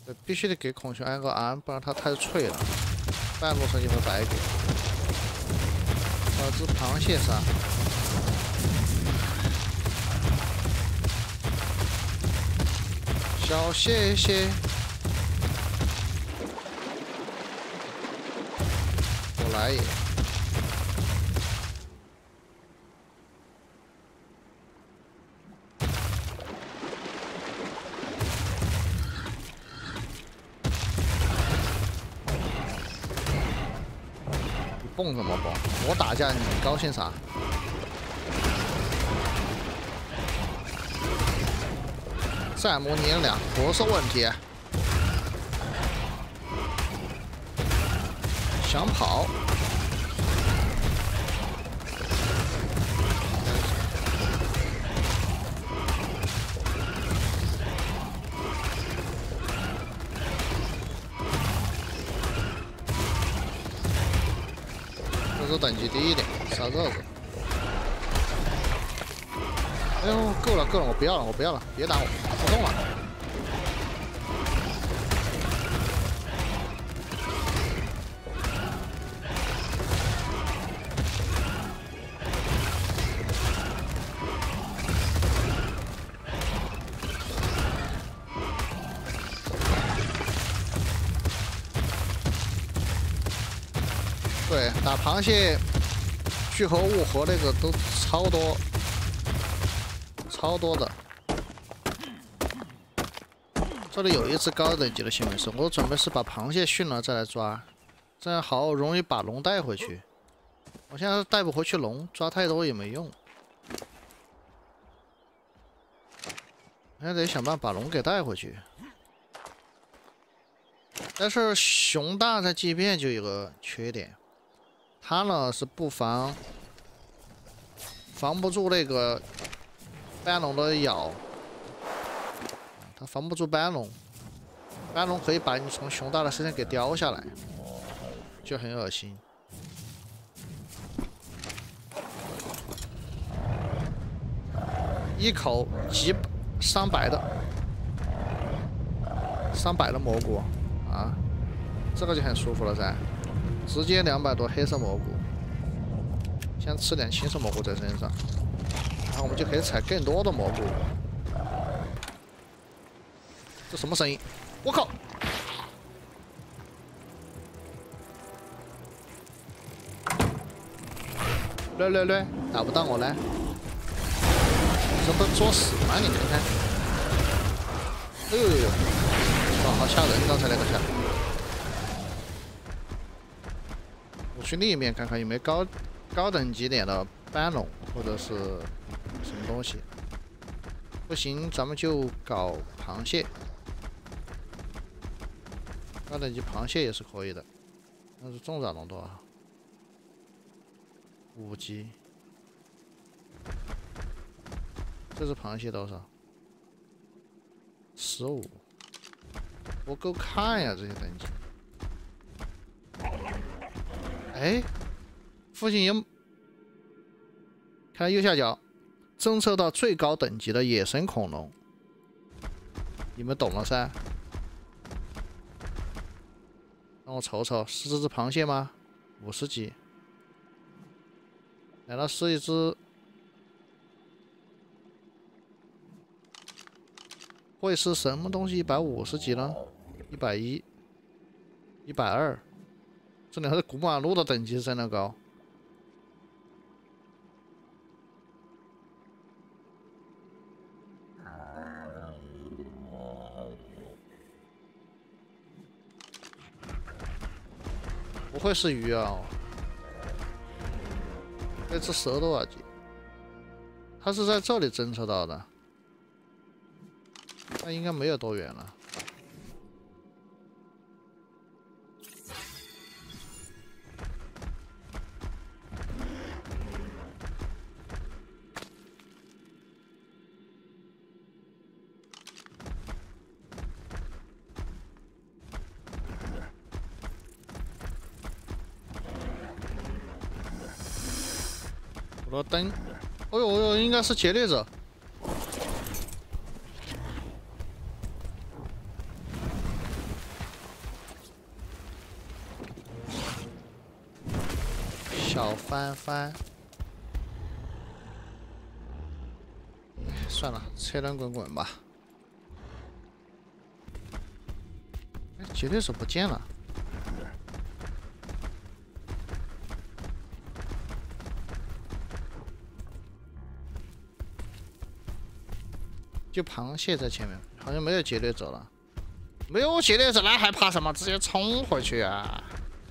必须得给孔雀安个安，不然它太脆了，半路上就会白给。小只螃蟹杀，小蟹蟹，我来也。 蹦什么蹦？我打架你高兴啥？再模拟2不是问题。想跑？这等级低一点，杀这个。哎呦，够了够了，我不要了，我不要了，别打我，不动了。对，打螃蟹、聚合物和那个都超多的。这里有一只高等级的新闻是，我准备是把螃蟹驯了再来抓，这样好容易把龙带回去。我现在带不回去龙，抓太多也没用。我现在得想办法把龙给带回去。但是熊大在畸变就有个缺点。 它呢是不防不住那个斑龙的咬，它防不住斑龙，斑龙可以把你从熊大的身上给叼下来，就很恶心。一口300的蘑菇啊，这个就很舒服了噻。 直接200多黑色蘑菇，先吃点青色蘑菇在身上，然后我们就可以采更多的蘑菇。这什么声音？我靠！略，打不到我嘞！这不作死吗？你看看！哎呦，哇，好吓人！刚才那个下。 我去另一边看看有没有高等级点的斑龙或者是什么东西。不行，咱们就搞螃蟹。高等级螃蟹也是可以的，但是重爪龙多少？5级。这只螃蟹多少？15。不够看呀，这些等级。 哎，附近有，看右下角，侦测到最高等级的野生恐龙，你们懂了噻？让我瞅瞅，是这只螃蟹吗？50级，难道是一只？会是什么东西150级呢？110、120。 这里还是古马路的等级真的高，不会是鱼啊？这只蛇多少级？它是在这里侦测到的，那应该没有多远了。我灯，哦呦，应该是劫掠者。 小翻翻。算了，车轮滚滚吧。哎，结对手不见了。就螃蟹在前面，好像没有劫掠者了。没有劫掠者，那还怕什么？直接冲回去啊！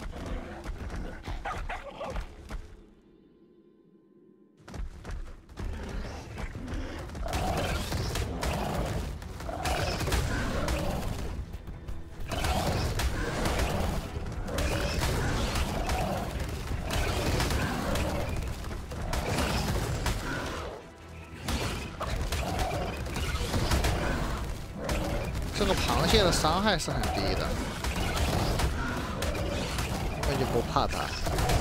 这个螃蟹的伤害是很低的，根本就不怕它。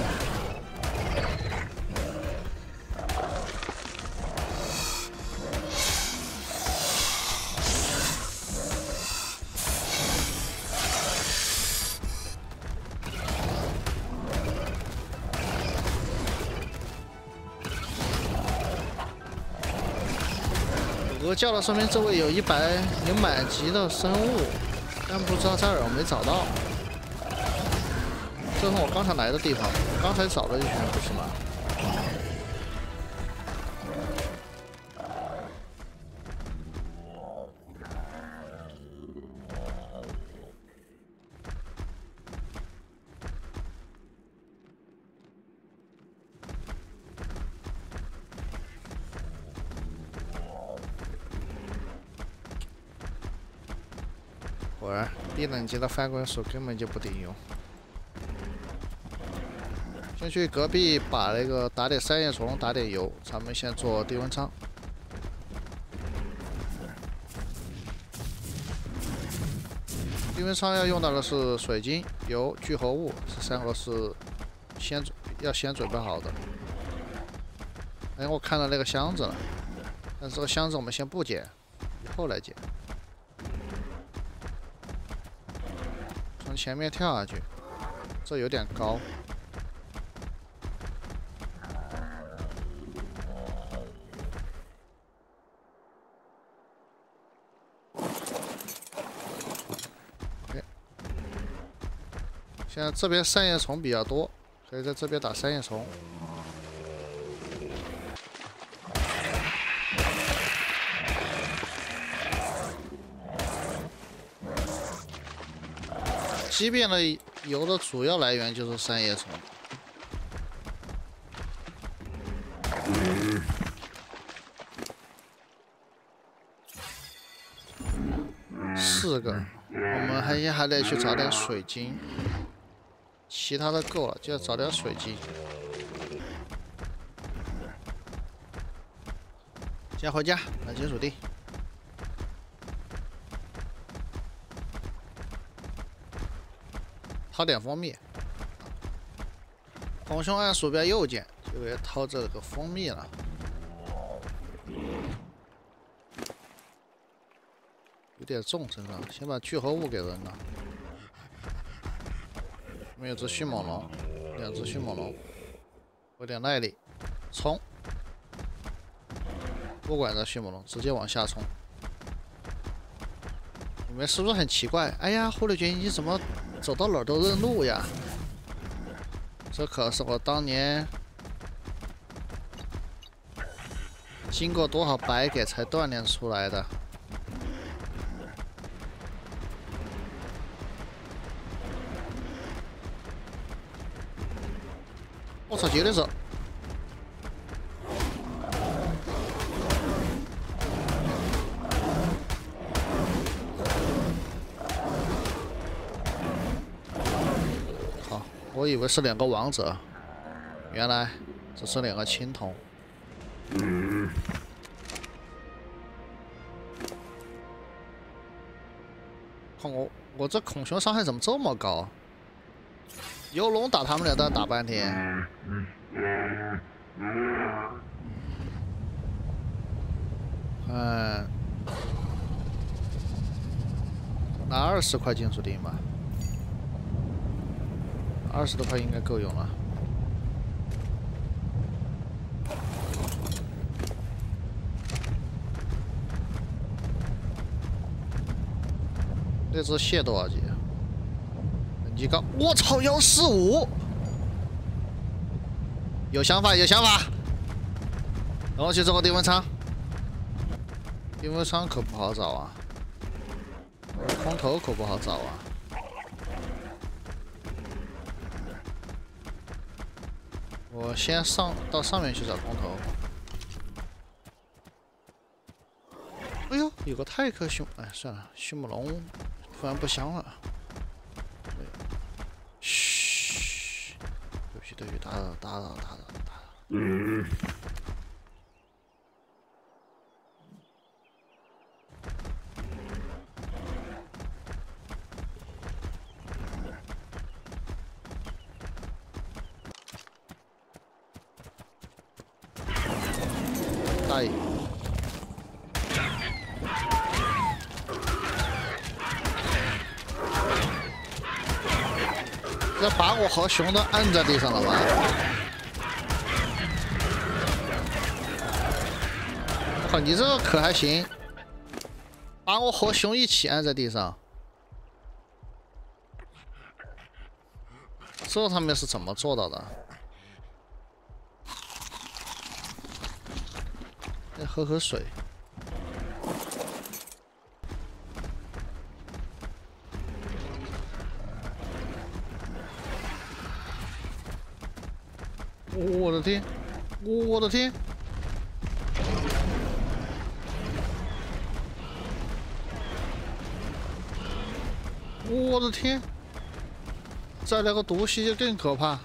鹅叫了，说明周围有满级的生物，但不知道在哪儿，我没找到。这是我刚才来的地方，刚才找了一圈，不是吗？果然，低等级的翻滚术根本就不顶用。先去隔壁把那个打点三叶虫，打点油，咱们先做低温舱。低温舱要用到的是水晶、油、聚合物，这3个是要先准备好的。哎，我看到那个箱子了，但这个箱子我们先不捡，以后来捡。 从前面跳下去，这有点高。OK， 现在这边三叶虫比较多，可以在这边打三叶虫。畸变的油的主要来源就是三叶虫。4个，我们还得去找点水晶，其他的够了，就要找点水晶。先回家买金属锭。 掏点蜂蜜，红熊按鼠标右键就可以掏这个蜂蜜了。有点重身上，先把聚合物给扔了。我们有只迅猛龙，2只迅猛龙，有点耐力，冲！不管这迅猛龙，直接往下冲。你们是不是很奇怪？哎呀，狐狸君，你怎么？ 走到哪儿都认路呀！这可是我当年经过多少百给才锻炼出来的。我操，绝对是！我以为是2个王者，原来只是2个青铜。看我这孔熊伤害怎么这么高？游龙打他们俩都要打半天。拿20块金属锭吧。 20多块应该够用了。 这只蟹多少级？等级高，我操，145！有想法，有想法。然后去这个定位舱，定位舱可不好找啊，空投可不好找啊。我先到上面去找空投。哎呦，有个泰克迅，哎，算了，迅猛龙突然不香了。嘘，对不起，对不起，打扰。大爷，这把我和熊都按在地上了吧？我靠，你这个可还行，把我和熊一起按在地上。这他们是怎么做到的？再喝口水。我的天！我的天！我的天！再来个毒吸就更可怕。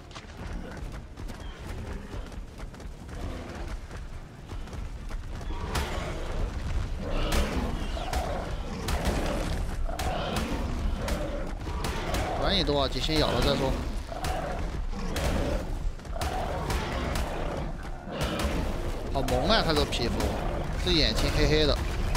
管你多少级，先咬了再说。好萌啊，他这皮肤，这眼睛黑黑的。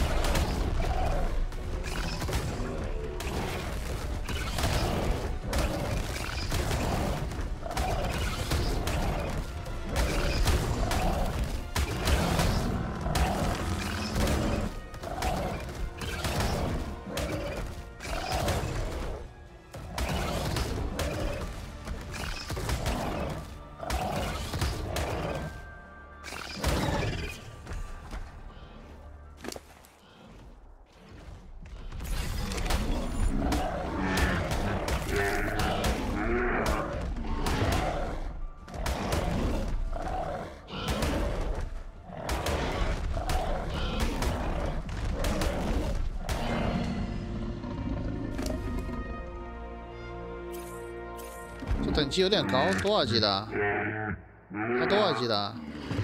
这等级有点高，多少级的？他多少级的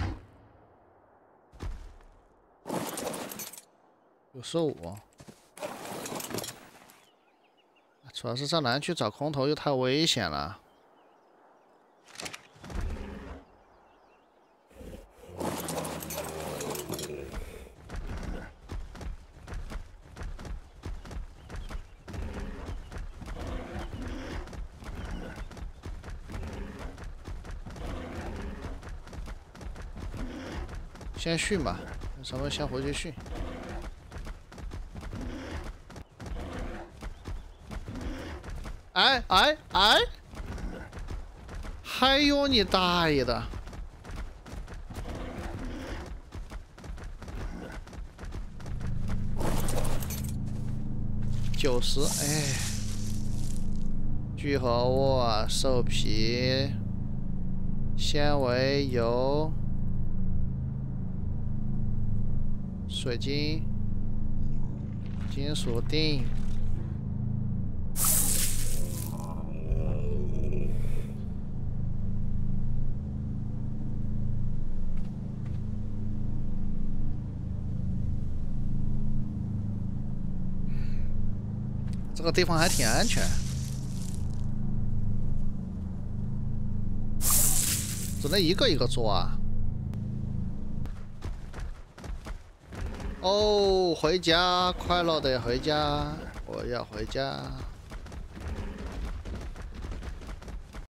？95。主要是在南区找空投又太危险了。先训吧，咱们先回去训。哎！还有你大爷的！90，哎，聚合物、兽皮、纤维、油。水晶、金属锭，这个地方还挺安全。只能一个一个做啊。哦，回家，快乐的回家，我要回家。